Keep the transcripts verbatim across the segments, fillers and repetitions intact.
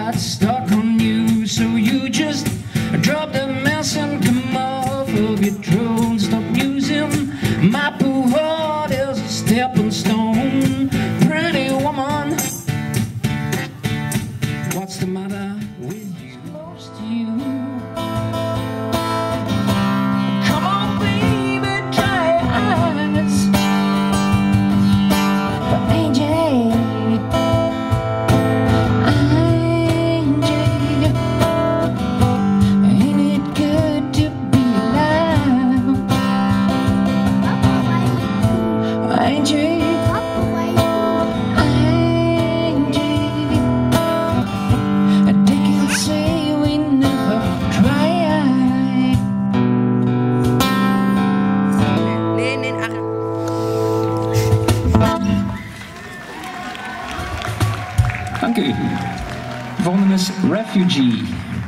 got stuck on you, so you just dropped the mess and come off of your throne. Stop using my poor heart as a stepping stone. Pretty woman, what's the matter with you? Close to you. Come on, baby, dry your eyes. But Angie, Angie, ain't it good to be alive? Angie. Dank u. De volgende is Refugee.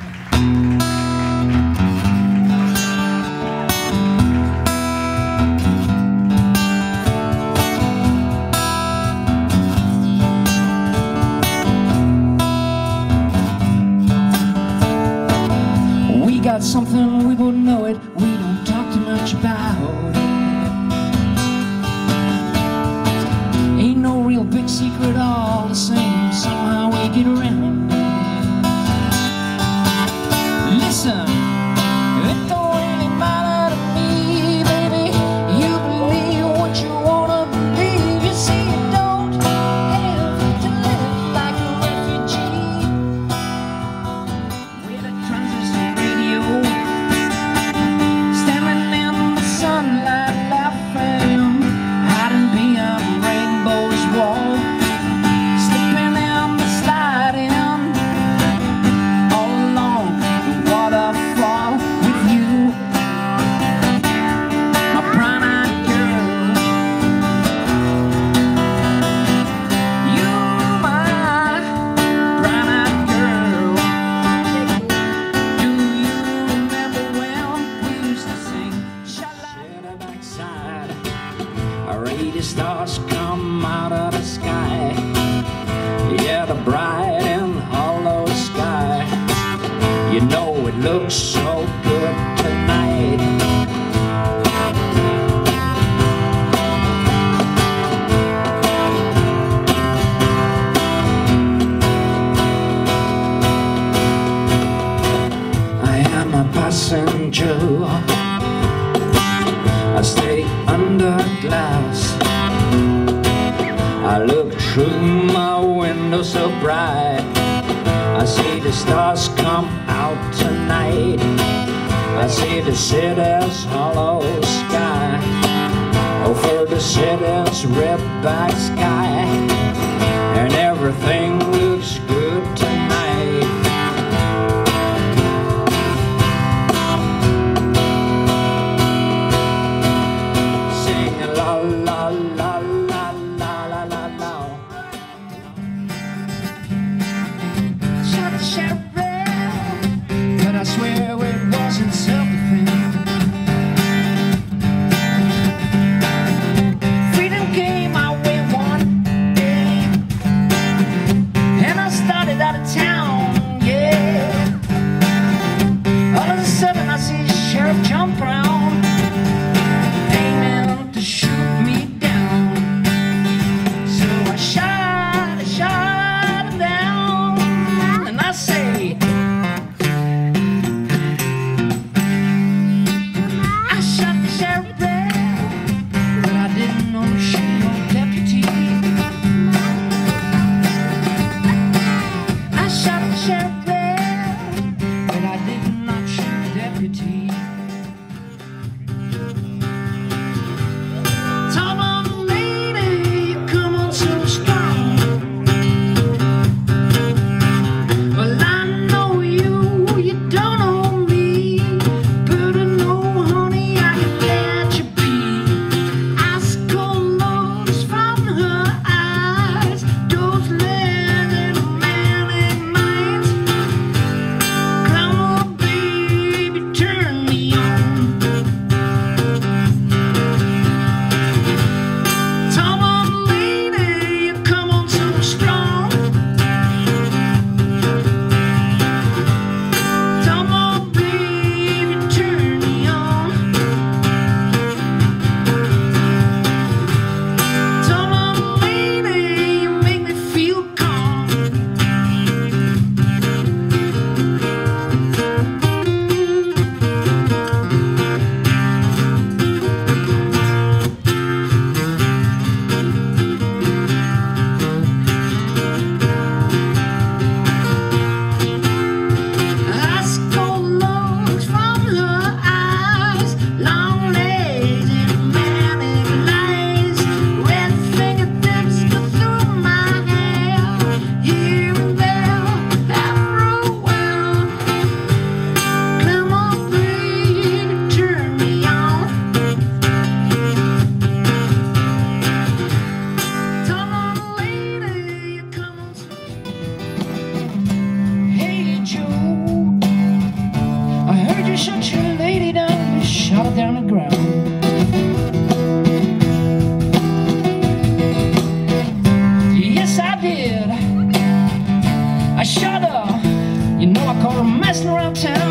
We got something, we both know it. We don't talk too much about it. Ain't no real big secret, all the same. Somehow we get around it. Listen, it don't really matter to me, baby. You believe what you wanna believe. You see, you don't have to live like a refugee. With a transistor radio, standing in the sunlight, laughing, hiding behind rainbow's wall, slipping in the sliding, all along the waterfall with you, my brown-eyed girl. You, my brown-eyed girl. Do you remember when we used to sing sha-la backside? Our eighty stars come out of the sky. Yeah, the bright and hollow sky. You know it looks so good tonight. I am a passenger. I stay under glass. I look through my window so bright. I see the stars come out tonight. I see the city's hollow sky. Over the city's red-back sky. And everything looks good tonight. Sing la la la la la la la la. Shot the sheriff, but I swear it wasn't self-defense. Freedom came my way one day, and I started out of town, yeah. All of a sudden I see the sheriff jump around, aiming to shoot me down. So I shot, I shot him down, and I say, I shot the sheriff dead, but I didn't know to shoot no deputy. I shot the sheriff dead, but I did not shoot the deputy. Come on, lady, you come on so strong. Well, I know you, you don't know me, but I know, honey, I can let you be. Ice cold looks from her eyes, those little manic minds. you shot your lady down, you shot her down the ground. Yes, I did. I shot her. You know I caught her messing around town.